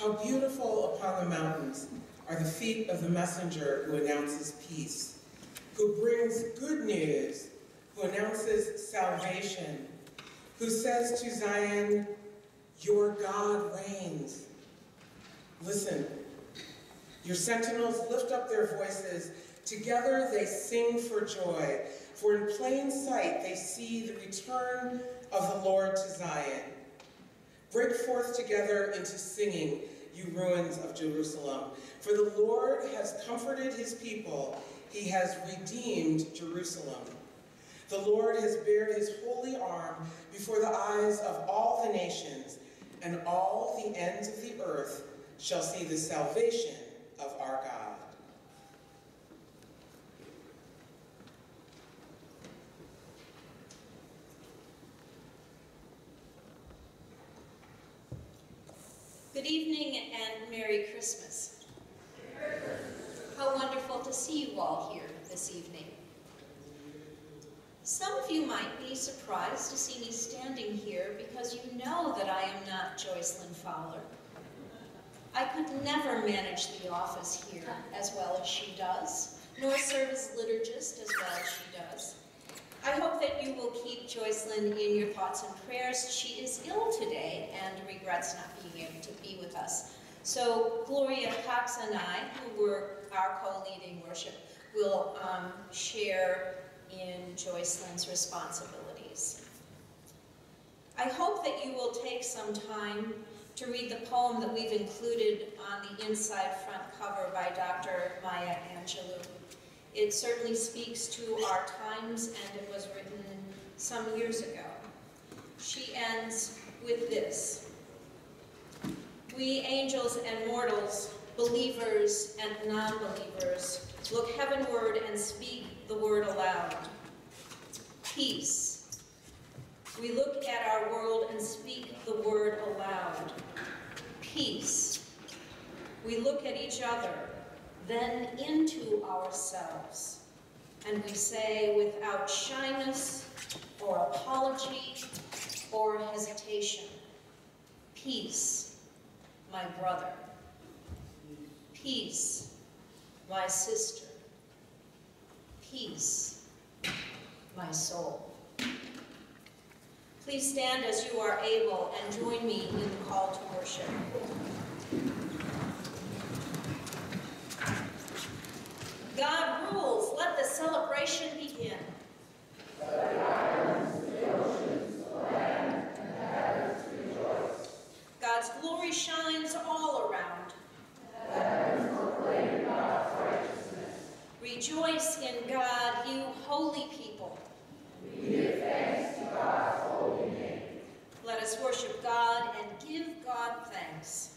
How beautiful upon the mountains are the feet of the messenger who announces peace, who brings good news, who announces salvation, who says to Zion, your God reigns. Listen, your sentinels lift up their voices. Together they sing for joy, for in plain sight they see the return of the Lord to Zion. Break forth together into singing, you ruins of Jerusalem. For the Lord has comforted his people. He has redeemed Jerusalem. The Lord has bared his holy arm before the eyes of all the nations, and all the ends of the earth shall see the salvation of our God. Good evening and Merry Christmas. How wonderful to see you all here this evening. Some of you might be surprised to see me standing here because you know that I am not Joycelyn Fowler. I could never manage the office here as well as she does, nor serve as liturgist as well as she does. I hope that you will keep Joycelyn in your thoughts and prayers. She is ill today and regrets not being able to be with us. So Gloria Cox and I, who were our co-leading worship, will share in Joycelyn's responsibilities. I hope that you will take some time to read the poem that we've included on the inside front cover by Dr. Maya Angelou. It certainly speaks to our times, and it was written some years ago. She ends with this: we angels and mortals, believers and non-believers, look heavenward and speak the word aloud. Peace. We look at our world and speak the word aloud. Peace. We look at each other, then into ourselves, and we say without shyness or apology or hesitation, peace, my brother. Peace, my sister. Peace, my soul. Please stand as you are able and join me in the call to worship. God rules, let the celebration begin. Let the islands, the oceans, the land, and the heavens rejoice. God's glory shines all around. The heavens proclaim God's righteousness. Rejoice in God, you holy people. We give thanks to God's holy name. Let us worship God and give God thanks.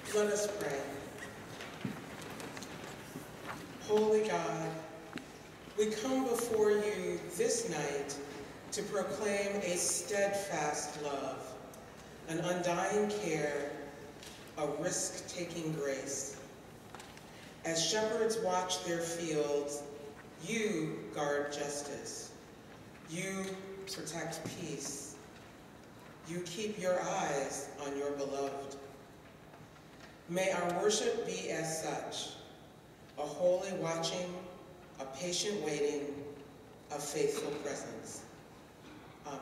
Let us pray. Holy God, we come before you this night to proclaim a steadfast love, an undying care, a risk-taking grace. As shepherds watch their fields, you guard justice. You protect peace. You keep your eyes on your beloved. May our worship be as such, a holy watching, a patient waiting, a faithful presence. Amen.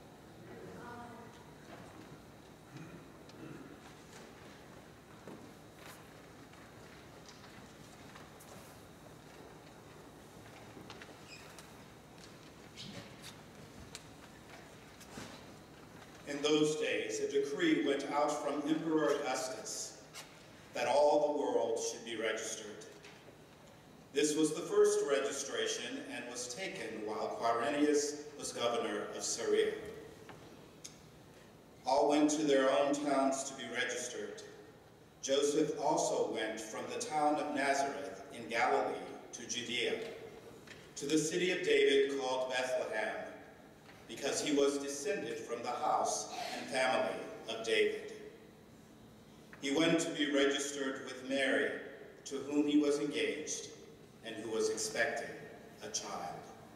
In those days, a decree went out from Emperor Augustus that all the world should be registered. This was the first registration and was taken while Quirinius was governor of Syria. All went to their own towns to be registered. Joseph also went from the town of Nazareth in Galilee to Judea, to the city of David called Bethlehem, because he was descended from the house and family of David. He went to be registered with Mary, to whom he was engaged and who was expecting a child.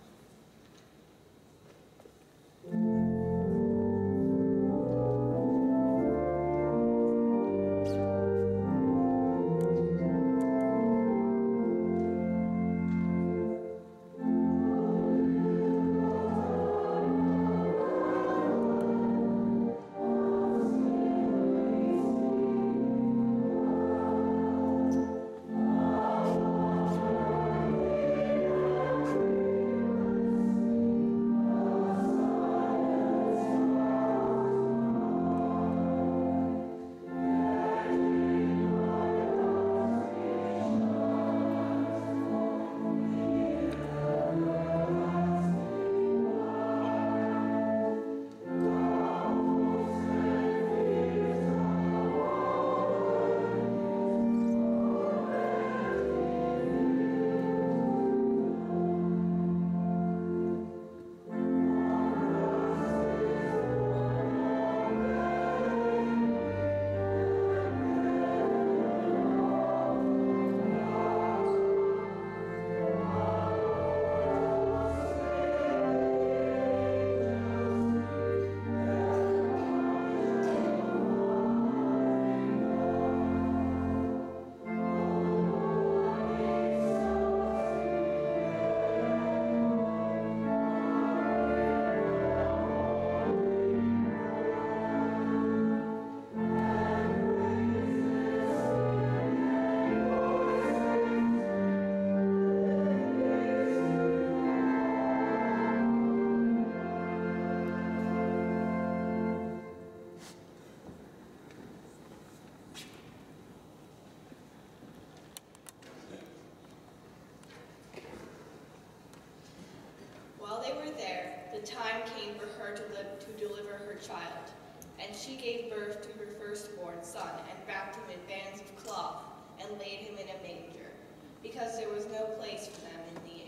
While they were there, the time came for her to deliver her child, and she gave birth to her firstborn son and wrapped him in bands of cloth and laid him in a manger, because there was no place for them in the inn.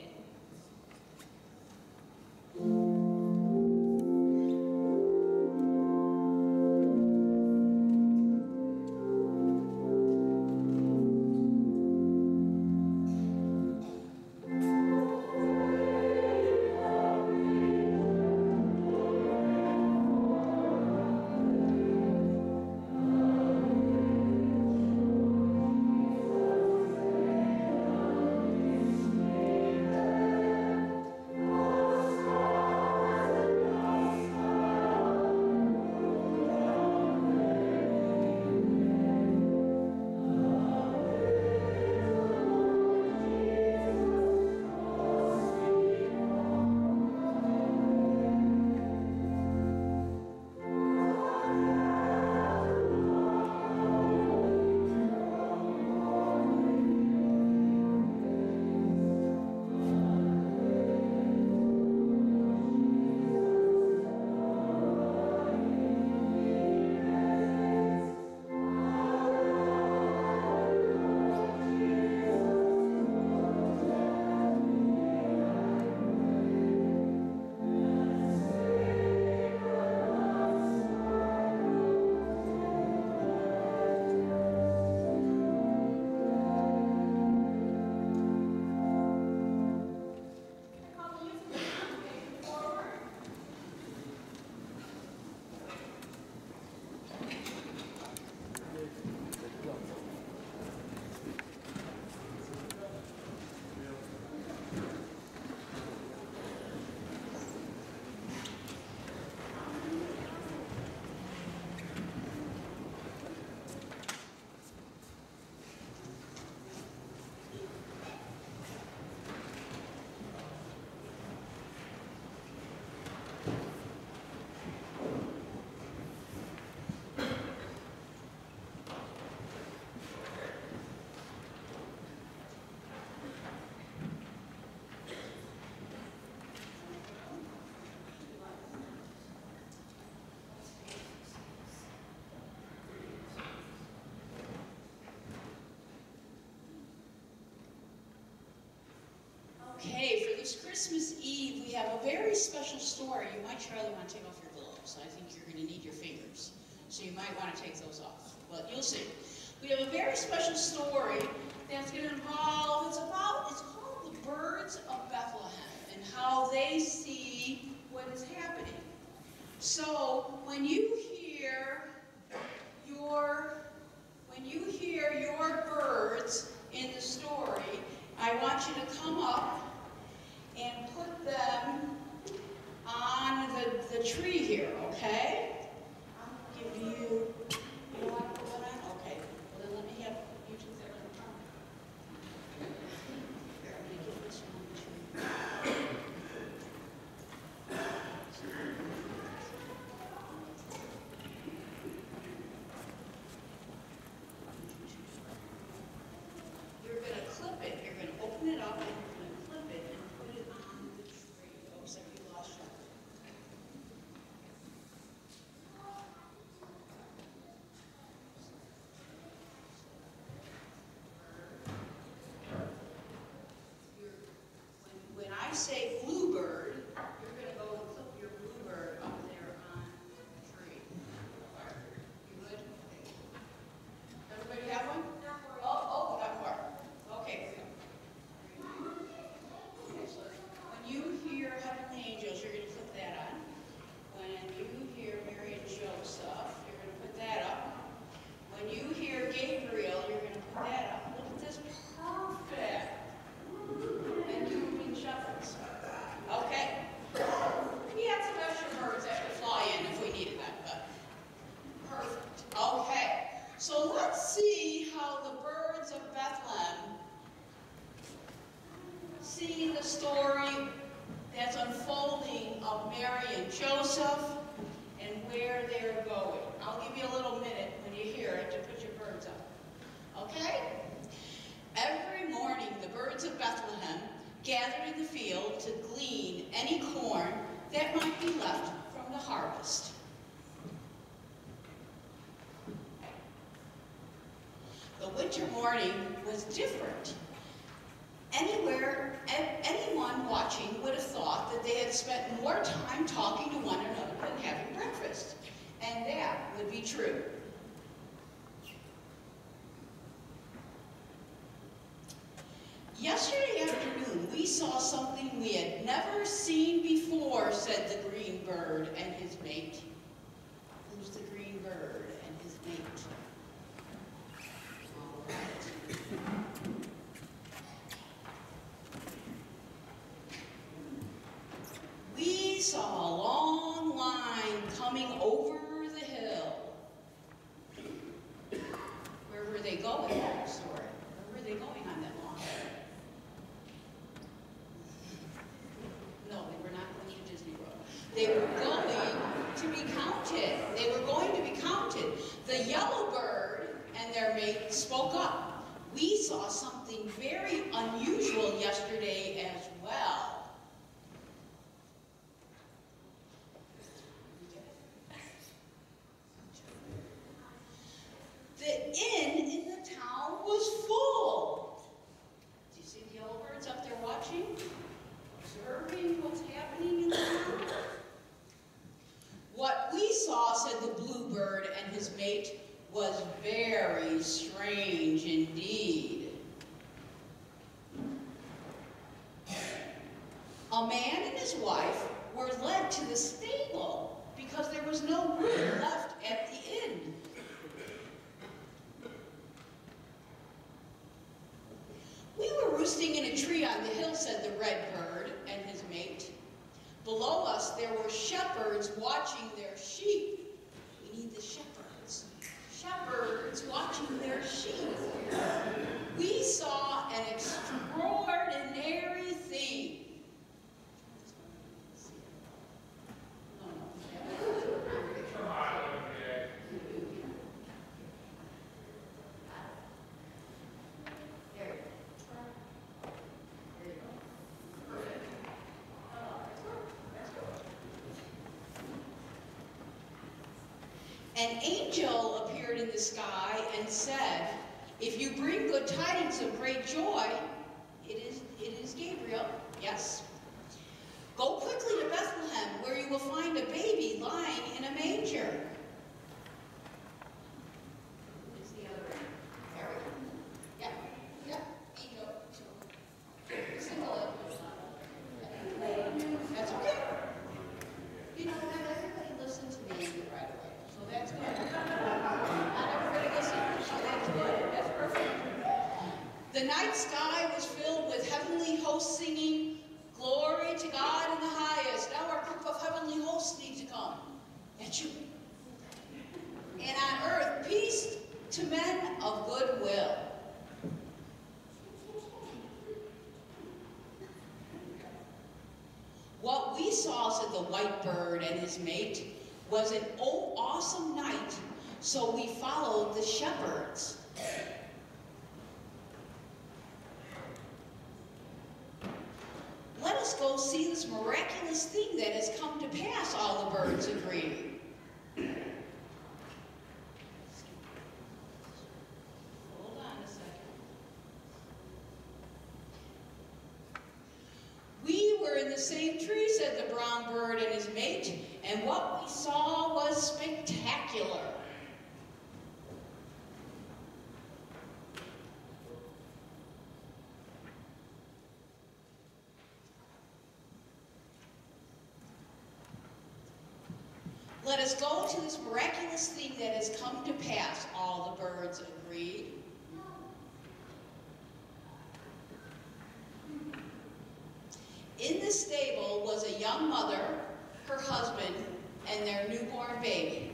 Christmas Eve, we have a very special story. You might, Charlie, want to take off your gloves. I think you're going to need your fingers. So you might want to take those off. But you'll see. We have a very special story that's going to involve, it's called The Birds of Bethlehem, and how they see what is happening. So when you hear your birds in the story, I want you to come up and put them on the tree here, okay? I'm giving you want to put one on? Okay. Well, then let me have you two there in the front. Here, I'm going to give this one to you. You're going to clip it. You're going to open it up and you're going to clip it and put it on the tree. Looks like you lost your. When I say bluebird, you're going to go and clip your bluebird up there on the tree. You good? Okay. Everybody have one? Oh, got more. Okay, here we go. Okay, so when you hear Heavenly Angels, you're going to put that on. When you hear Mary and Joseph, you're going to put that up. When you hear Gabriel, you're going to put that up. Look at this, perfect. And you being shepherds. Okay. We had some extra birds that could fly in if we needed them, but perfect. Okay. So let's see how the birds of Bethlehem see the story that's unfolding of Mary and Joseph and where they're going. I'll give you a little minute when you hear it to put your birds up. Okay? Every morning, the birds of Bethlehem gathered in the field to glean any corn that might be left from the harvest. The winter morning was different. Anyone watching would have thought that they had spent more time talking to one another than having breakfast. And that would be true. Yesterday afternoon, we saw something we had never seen before, said the green bird and his mate. Who's the green bird and his mate? All right. We saw a long line coming over the hill. Where were they going in that story? Where were they going on that long line? No, they were not going to Disney World. They were going to be counted. They were going to be counted. The yellow bird and their mate spoke up. We saw something very unusual yesterday as well. The inn in the town was full. Do you see the yellow birds up there watching? Observing what's happening in the town? What we saw, said the bluebird and his mate, was very strange indeed. A man and his wife were led to the stable because there was no room left at the inn. We were roosting in a tree on the hill, said the red bird and his mate. Below us there were shepherds watching their sheep. We need the shepherds. Shepherds watching their sheep. We saw an extraordinary thing. An angel appeared in the sky and said, "If you bring good tidings of great joy," it is Gabriel, yes, quickly to Bethlehem, where you will find a baby lying in a manger. It's the other end. There we go. Yeah, yeah. Angel. Single it. That's okay. You know, not everybody listens to me right away, so that's good. Not everybody listens, so that's good. That's perfect. The night sky was filled with heavenly hosts singing, "Glory to God in the highest." Now our group of heavenly hosts need to come. That's you. And on earth, peace to men of good will. What we saw, said the white bird and his mate, was an awesome night, so we followed the shepherds. Let us go see this miraculous thing that has come to pass, all the birds agreed. Hold on a second. We were in the same tree, said the brown bird and his mate, and what we saw was spectacular. Let us go to this miraculous thing that has come to pass, all the birds agreed. In the stable was a young mother, her husband, and their newborn baby.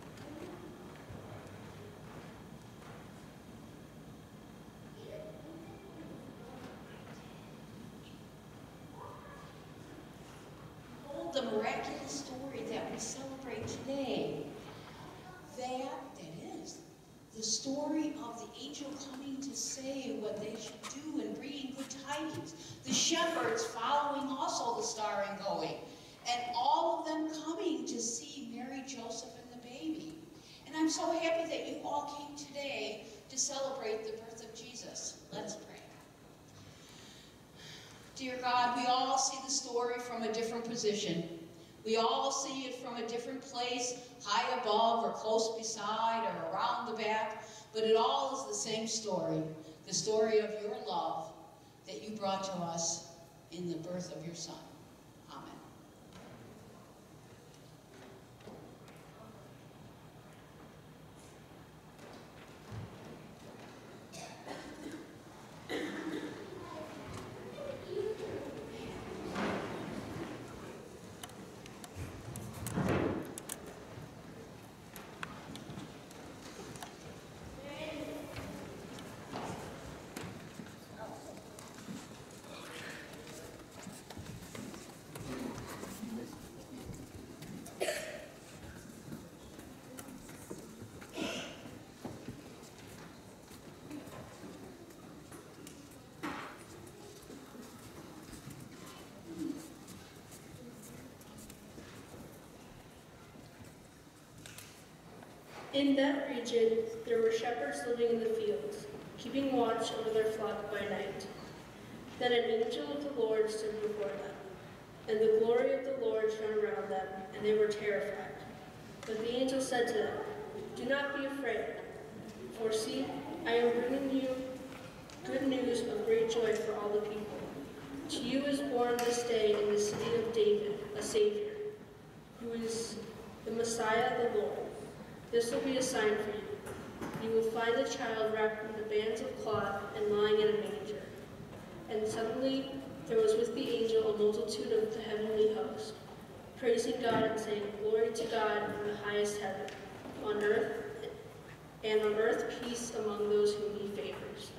Behold the miraculous story that we celebrate today. That is the story of the angel coming to say what they should do and bringing good tidings. The shepherds following also the star and going. And all of them coming to see Mary, Joseph, and the baby. And I'm so happy that you all came today to celebrate the birth of Jesus. Let's pray. Dear God, we all see the story from a different position. We all see it from a different place, high above or close beside or around the back, but it all is the same story, the story of your love that you brought to us in the birth of your Son. Amen. In that region, there were shepherds living in the fields, keeping watch over their flock by night. Then an angel of the Lord stood before them, and the glory of the Lord shone around them, and they were terrified. But the angel said to them, "Do not be afraid, for see, I am bringing you good news of great joy for all the people. To you is born this day in the city of David a Savior, who is the Messiah, the Lord. This will be a sign for you. You will find a child wrapped in the bands of cloth and lying in a manger." And suddenly there was with the angel a multitude of the heavenly host, praising God and saying, "Glory to God in the highest heaven, on earth peace among those whom he favors."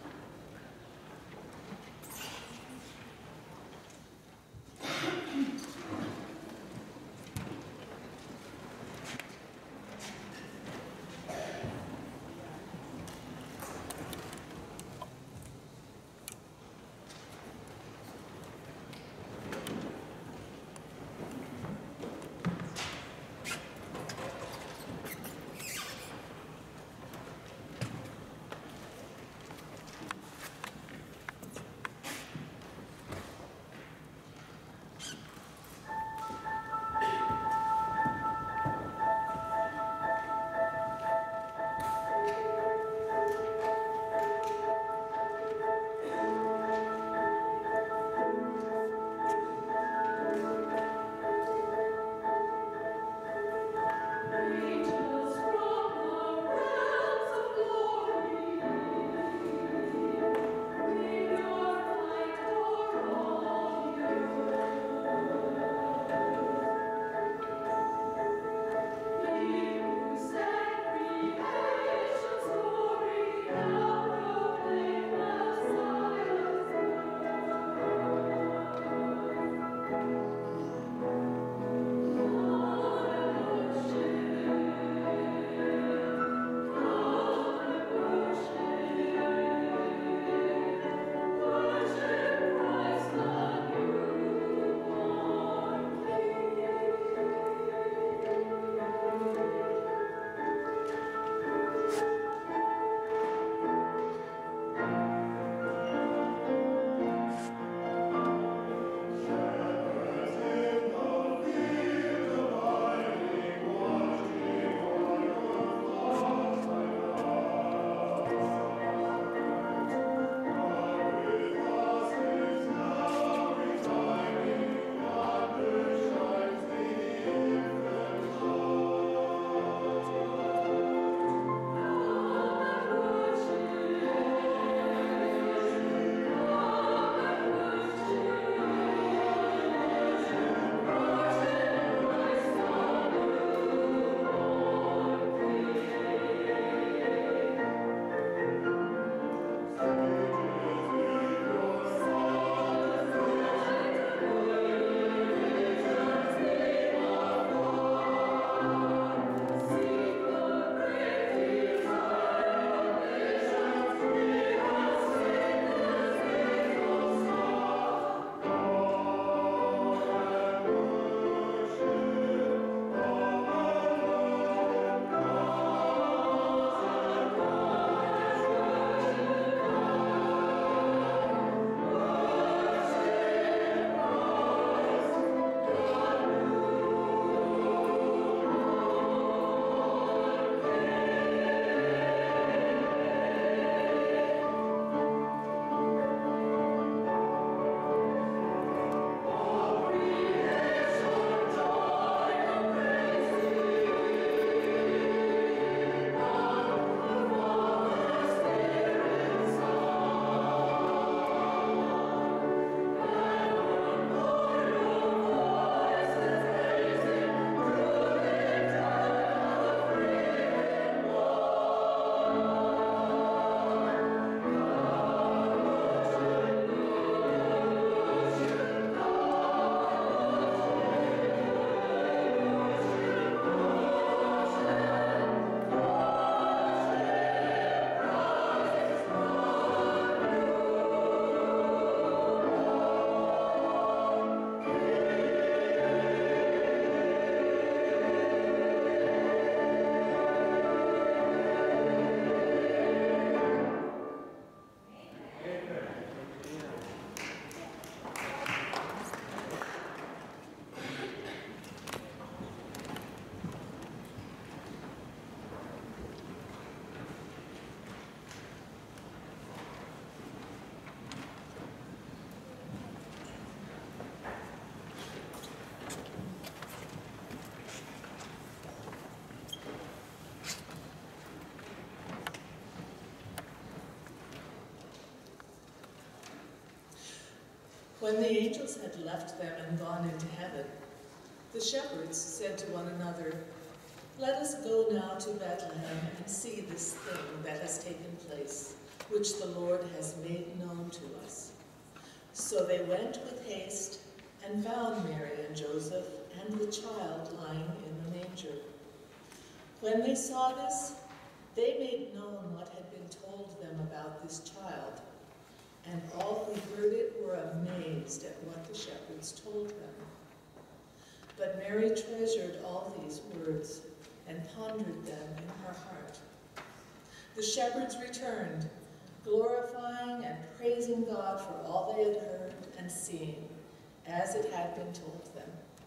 When the angels had left them and gone into heaven, the shepherds said to one another, "Let us go now to Bethlehem and see this thing that has taken place, which the Lord has made known to us." So they went with haste and found Mary and Joseph and the child lying in the manger. When they saw this, they made known what had been told them about this child, and all who heard it were amazed at what the shepherds told them. But Mary treasured all these words and pondered them in her heart. The shepherds returned, glorifying and praising God for all they had heard and seen, as it had been told them.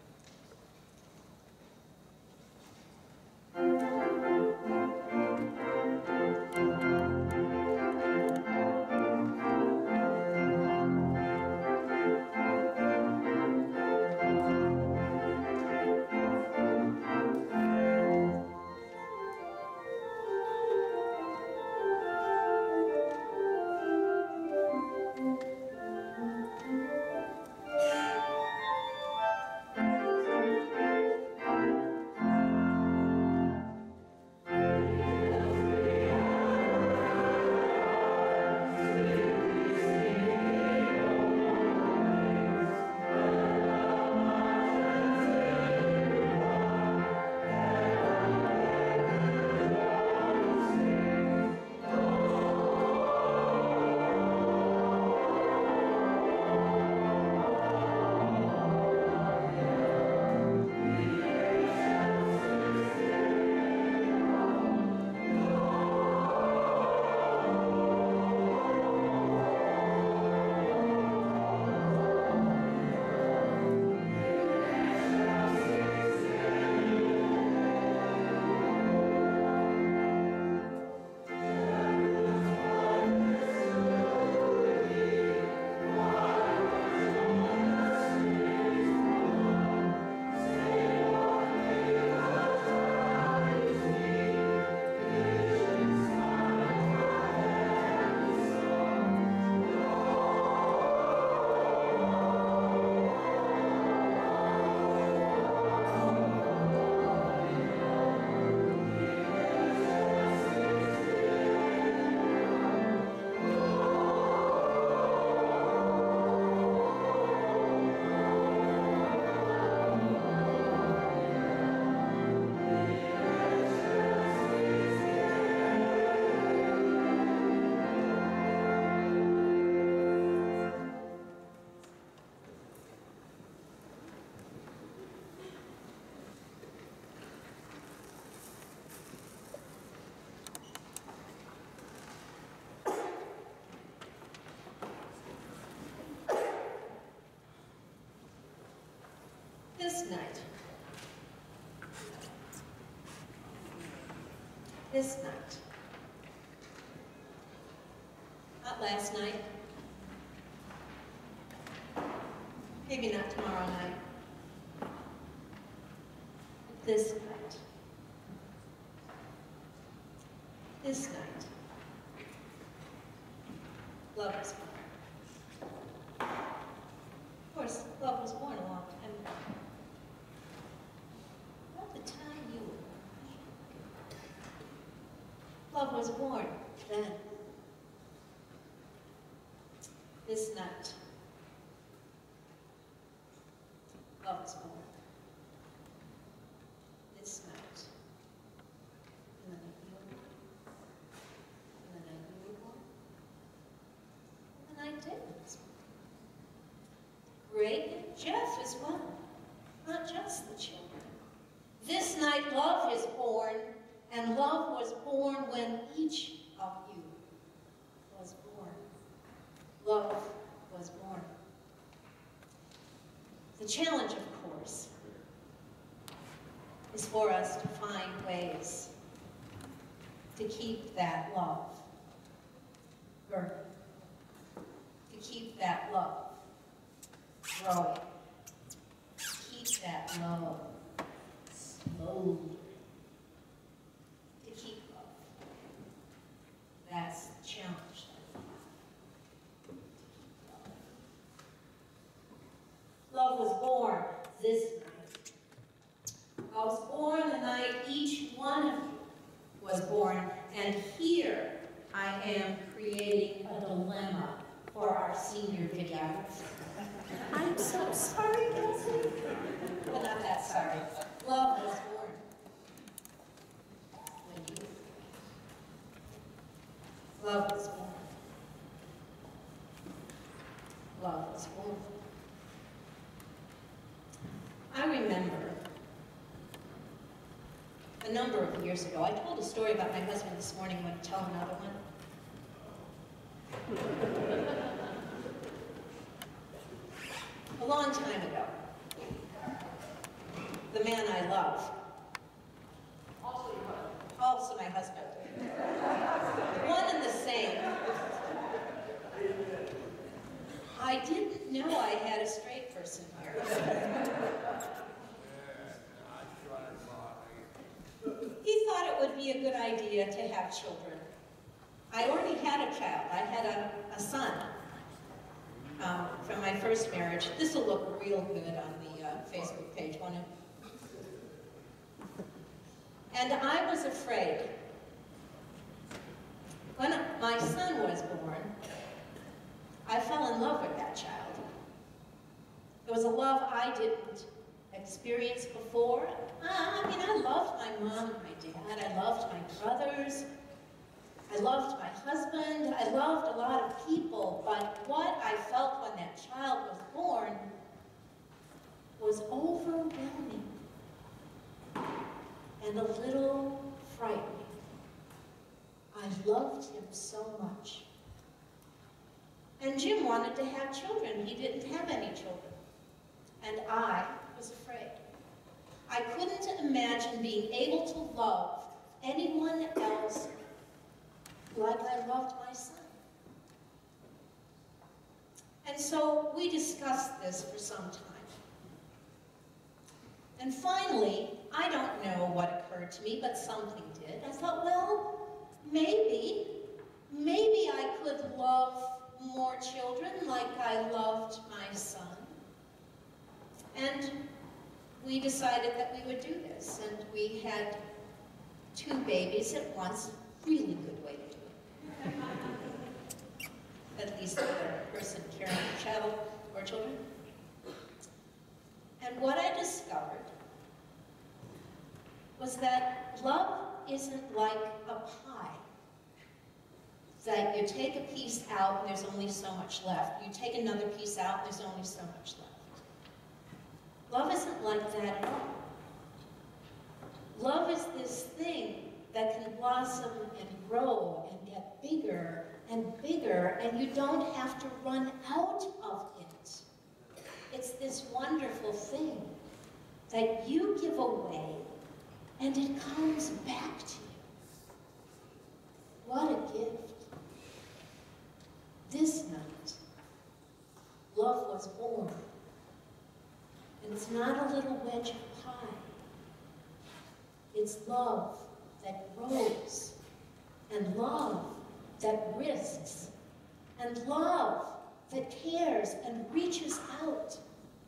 This night. Not last night. Maybe not tomorrow night. But this night. This night. Love was born. Of course, love was born a long time ago. About the time you were born. Love was born then. This night. Love was born. This night. And the night you were born. And the night you were born. And the night David was born. Greg and Jeff as well. Not just the children. This night love is born, and love was born when each of you was born. Love was born. The challenge, of course, is for us to find ways to keep that love burning, to keep that love growing, to keep that love smoldering, to keep love. That's the challenge that we have. To keep love. born, and here I am creating a dilemma for our senior videographer. I'm so sorry, Elsie. But not that sorry. Love was born. When you. Love was born. Love was born. I remember a number of years ago, I told a story about my husband this morning. I'm going to tell another one. A long time ago, the man I love, also my husband, one and the same. I didn't know I had a straight person here. He thought it would be a good idea to have children. I already had a child. I had a son from my first marriage. This will look real good on the Facebook page, won't it? And I was afraid. When my son was born, I fell in love with that child. It was a love I didn't experience before. I mean, I loved my mom and my dad. I loved my brothers. I loved my husband. I loved a lot of people. But what I felt when that child was born was overwhelming and a little frightening. I loved him so much. And Jim wanted to have children. He didn't have any children. And I was afraid. I couldn't imagine being able to love anyone else like I loved my son. And so we discussed this for some time. And finally, I don't know what occurred to me, but something did. I thought, well, maybe I could love more children like I loved my son. And we decided that we would do this, and we had 2 babies at once. Really good way to do it. At least for a person carrying a child or children. And what I discovered was that love isn't like a pie. That you take a piece out and there's only so much left. You take another piece out and there's only so much left. Love isn't like that at all. Love is this thing that can blossom and grow and get bigger and bigger, and you don't have to run out of it. It's this wonderful thing that you give away and it comes back to you. What a gift. This night, love was born. And it's not a little wedge of pie. It's love that grows, and love that risks, and love that cares and reaches out.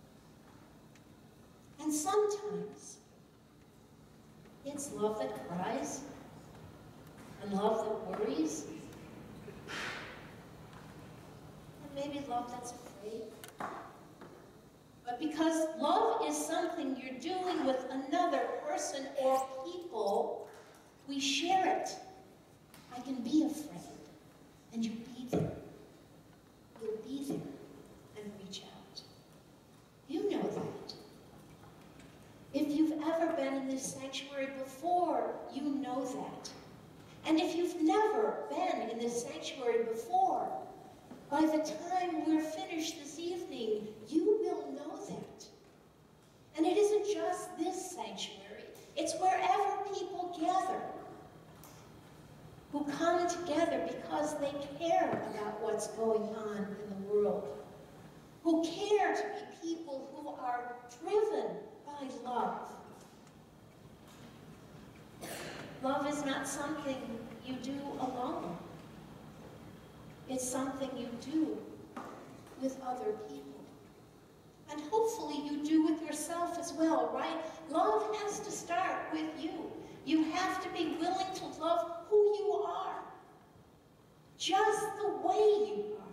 And sometimes it's love that cries, and love that worries, and maybe love that's afraid. But because love is something you're doing with another person or people, we share it. I can be afraid, and you'll be there. You'll be there and reach out. You know that. If you've ever been in this sanctuary before, you know that. And if you've never been in this sanctuary before, by the time we're finished this evening, you will know that. And it isn't just this sanctuary. It's wherever people gather, who come together because they care about what's going on in the world, who care to be people who are driven by love. Love is not something you do alone. It's something you do with other people. And hopefully you do with yourself as well, right? Love has to start with you. You have to be willing to love who just the way you are.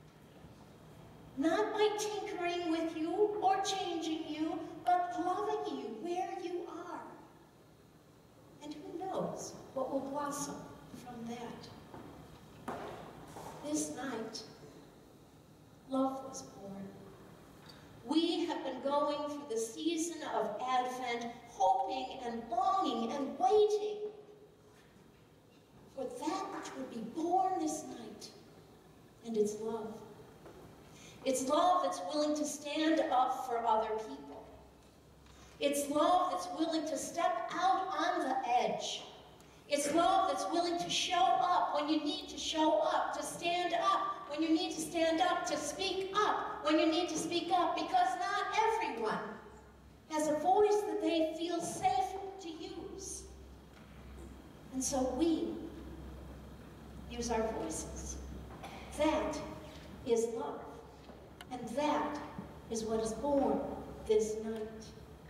Not by tinkering with you or changing you, but loving you where you are. And who knows what will blossom from that. This night, love was born. We have been going through the season of Advent, hoping and longing and waiting for that which would be born this night. And it's love. It's love that's willing to stand up for other people. It's love that's willing to step out on the edge. It's love that's willing to show up when you need to show up, to stand up when you need to stand up, to speak up when you need to speak up, because not everyone has a voice that they feel safe to use. And so we use our voices. That is love. And that is what is born this night.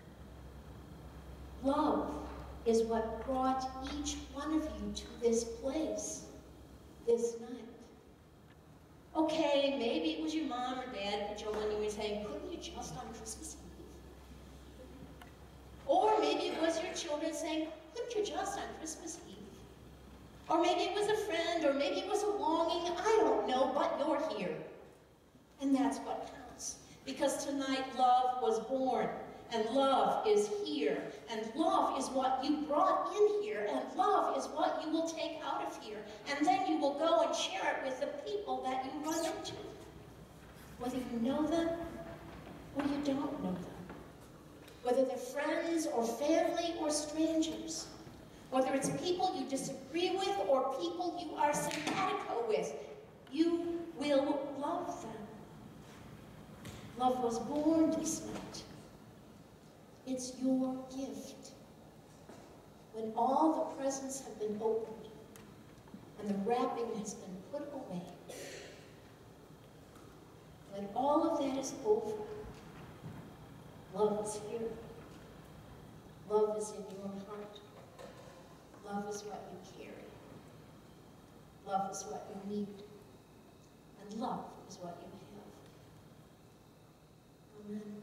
Love is what brought each one of you to this place this night. Okay, maybe it was your mom or dad cajoling you and saying, couldn't you just on Christmas Eve? Or maybe it was your children saying, couldn't you just on Christmas Eve? Or maybe it was a friend, or maybe it was a longing, I don't know, but you're here. And that's what counts. Because tonight love was born, and love is here, and love is what you brought in here, and love is what you will take out of here. And then you will go and share it with the people that you run into. Whether you know them or you don't know them. Whether they're friends or family or strangers. Whether it's people you disagree with or people you are simpatico with, you will love them. Love was born this night. It's your gift. When all the presents have been opened and the wrapping has been put away, when all of that is over, love is here. Love is in your heart. Love is what you carry. Love is what you need. And love is what you have. Amen.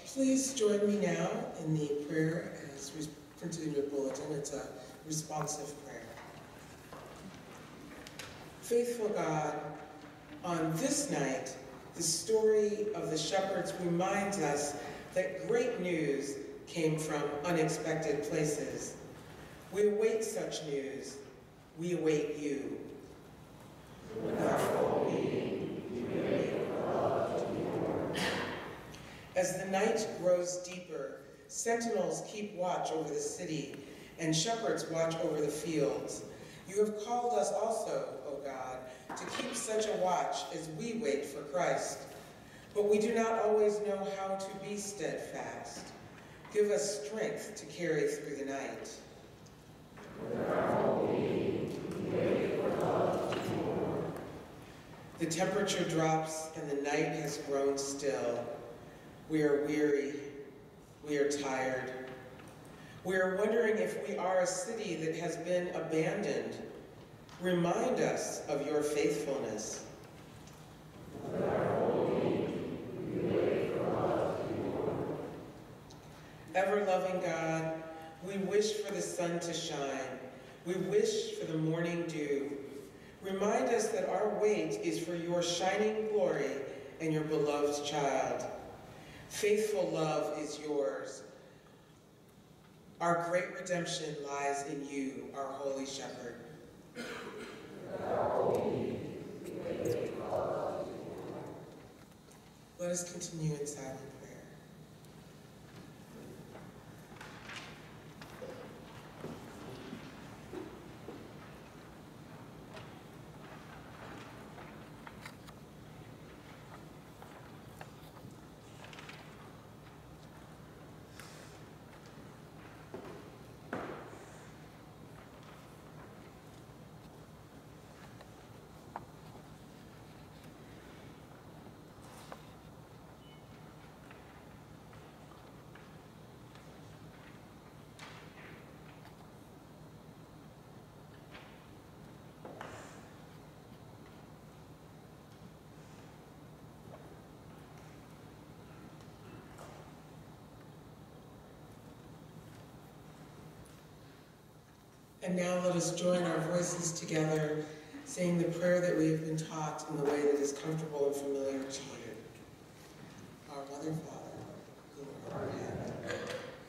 Please join me now in the prayer as printed in your bulletin. It's a responsive prayer. Faithful God, on this night, the story of the shepherds reminds us that great news came from unexpected places. We await such news. We await you. As the night grows deeper, sentinels keep watch over the city, and shepherds watch over the fields. You have called us also, O God, to keep such a watch as we wait for Christ. But we do not always know how to be steadfast. Give us strength to carry through the night. The temperature drops and the night has grown still. We are weary. We are tired. We are wondering if we are a city that has been abandoned. Remind us of your faithfulness. Ever-loving God, we wish for the sun to shine. We wish for the morning dew. Remind us that our wait is for your shining glory and your beloved child. Faithful love is yours. Our great redemption lies in you, our holy shepherd. Let us continue in silent prayer. And now let us join our voices together, saying the prayer that we have been taught in the way that is comfortable and familiar to you. Our Mother, Father, who art in heaven,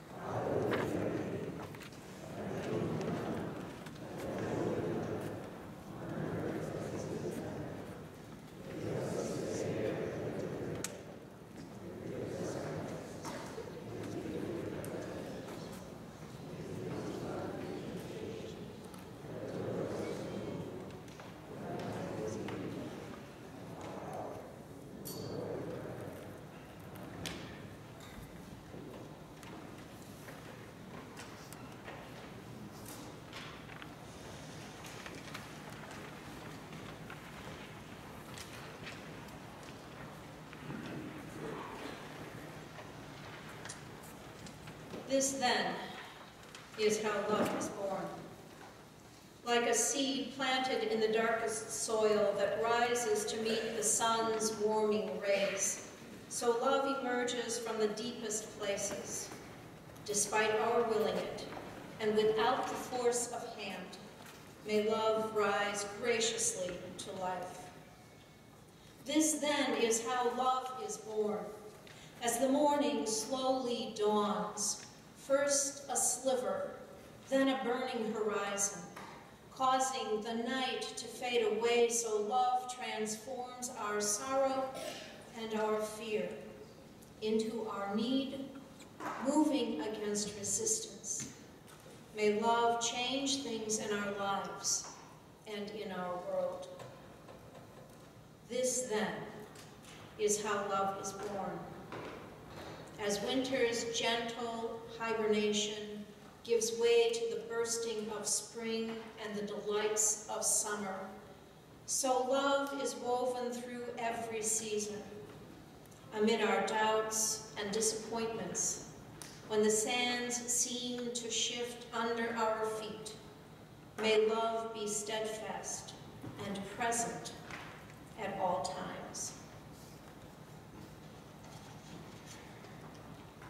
This, then, is how love is born. Like a seed planted in the darkest soil that rises to meet the sun's warming rays, so love emerges from the deepest places. Despite our willing it, and without the force of hand, may love rise graciously to life. This, then, is how love is born. As the morning slowly dawns, first a sliver, then a burning horizon, causing the night to fade away so love transforms our sorrow and our fear into our need, moving against resistance. May love change things in our lives and in our world. This, then, is how love is born. As winter's gentle hibernation gives way to the bursting of spring and the delights of summer, so love is woven through every season. Amid our doubts and disappointments, when the sands seem to shift under our feet, may love be steadfast and present at all times.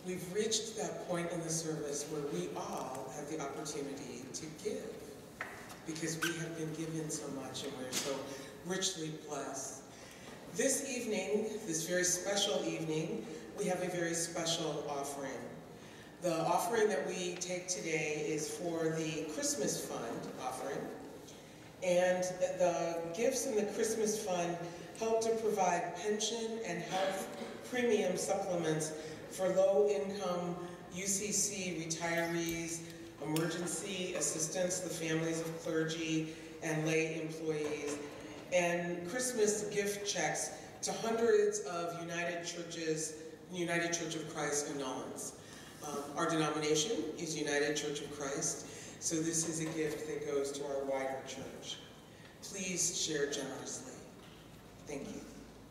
we've reached that point in the service where we all have the opportunity to give, because we have been given so much and we're so richly blessed. This evening, this very special evening, we have a very special offering. The offering that we take today is for the Christmas Fund offering. And the gifts in the Christmas Fund help to provide pension and health premium supplements for low-income UCC retirees, emergency assistants, the families of clergy and lay employees, and Christmas gift checks to hundreds of United Church of Christ annulments. Our denomination is United Church of Christ, so this is a gift that goes to our wider church. Please share generously. Thank you.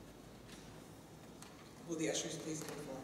Will the ushers please come forward?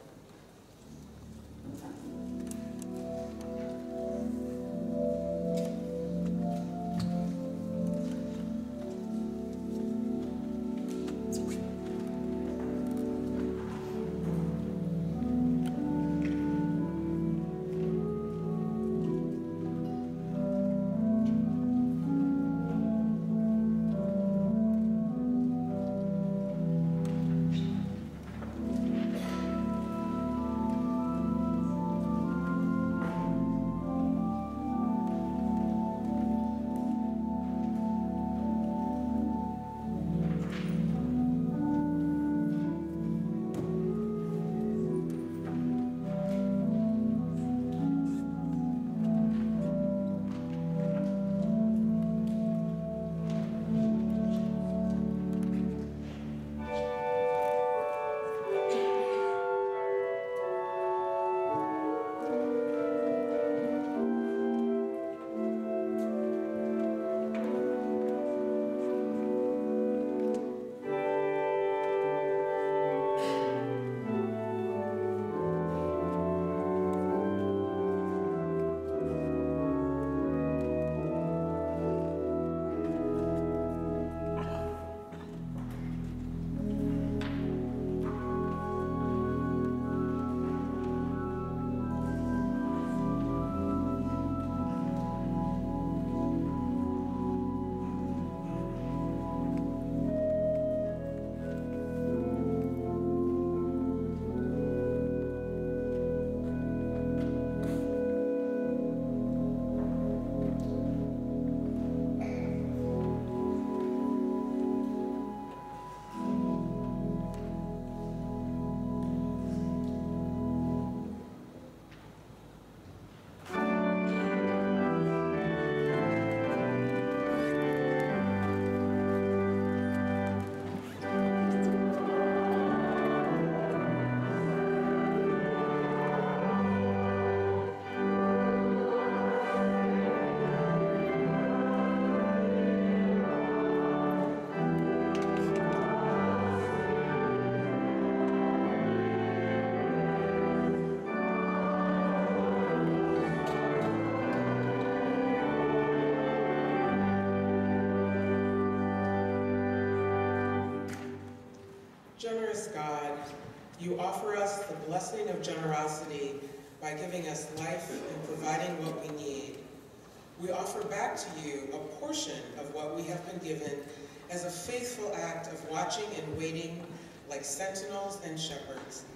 Generous God, you offer us the blessing of generosity by giving us life and providing what we need. We offer back to you a portion of what we have been given as a faithful act of watching and waiting like sentinels and shepherds.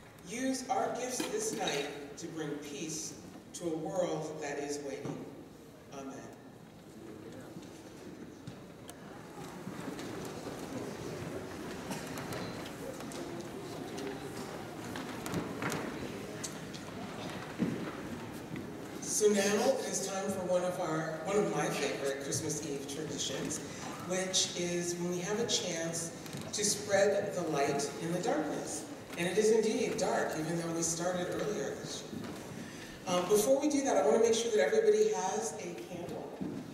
Use our gifts this night to bring peace to a world that is waiting. Amen. So now it is time for one of my favorite Christmas Eve traditions, which is when we have a chance to spread the light in the darkness. And it is indeed dark, even though we started earlier this year. Before we do that, I want to make sure that everybody has a candle.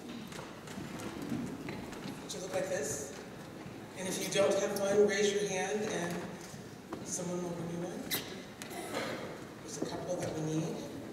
Should look like this. And if you don't have one, raise your hand and someone will bring you one. There's a couple that we need.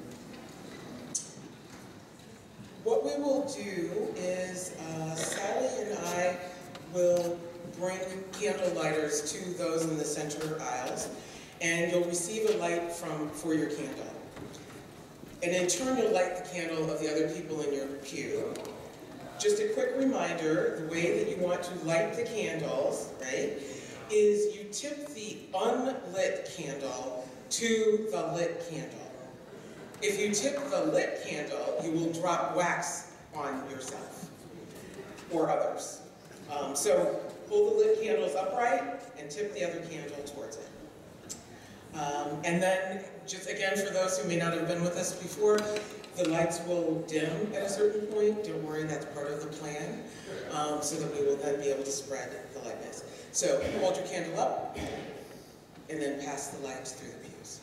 What we will do is Sally and I will bring candle lighters to those in the center aisles. and you'll receive a light for your candle. And in turn, you'll light the candle of the other people in your pew. Just a quick reminder, the way that you want to light the candles, right, is you tip the unlit candle to the lit candle. If you tip the lit candle, you will drop wax on yourself or others. So hold the lit candles upright and tip the other candle towards it. And then, just again, for those who may not have been with us before, the lights will dim at a certain point. Don't worry, that's part of the plan, so that we will then be able to spread the lightness. So hold your candle up, and then pass the lights through the pews.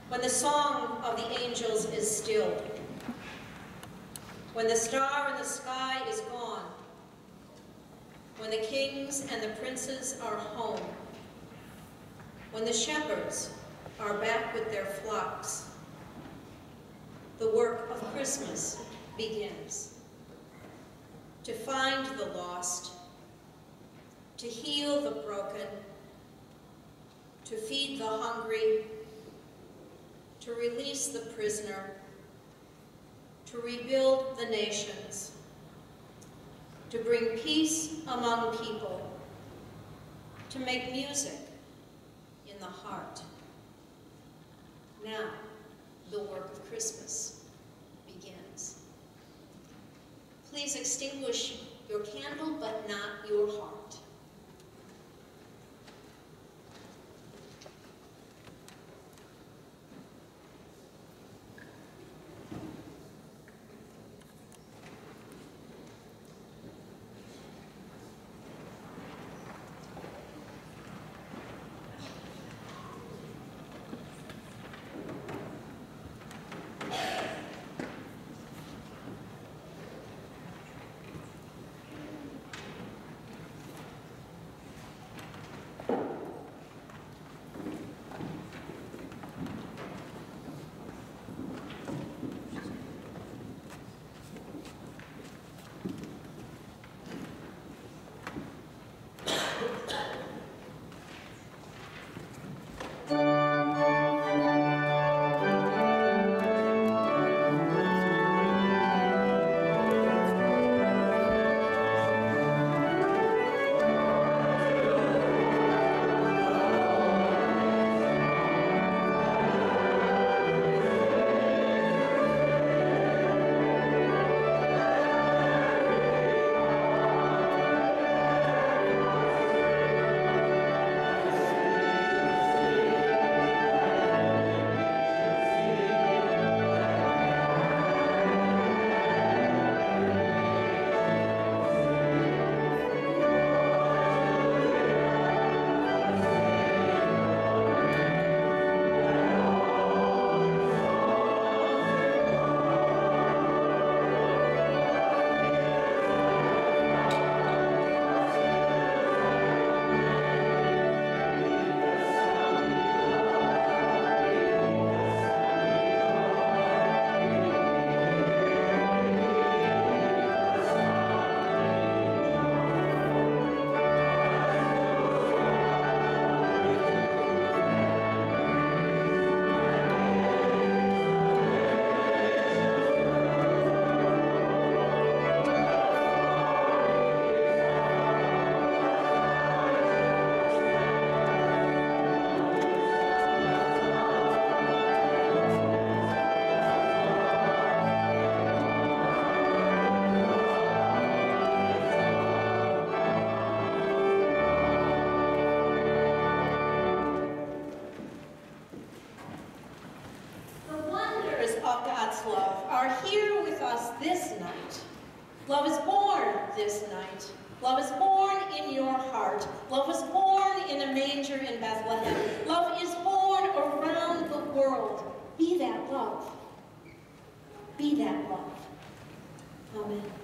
when the song of the angels is stilled, when the star in the sky is gone, when the kings and the princes are home, when the shepherds are back with their flocks, the work of Christmas begins. To find the lost, to heal the broken, to feed the hungry, to release the prisoner, to rebuild the nations, to bring peace among people, to make music in the heart. Now, the work of Christmas begins. Please extinguish your candle, but not your heart. Love is born this night. Love is born in your heart. Love is born in a manger in Bethlehem. Love is born around the world. Be that love. Be that love. Amen.